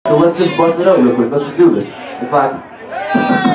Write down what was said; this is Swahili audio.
So let's just bust it out real quick. Let's just do this. In 5.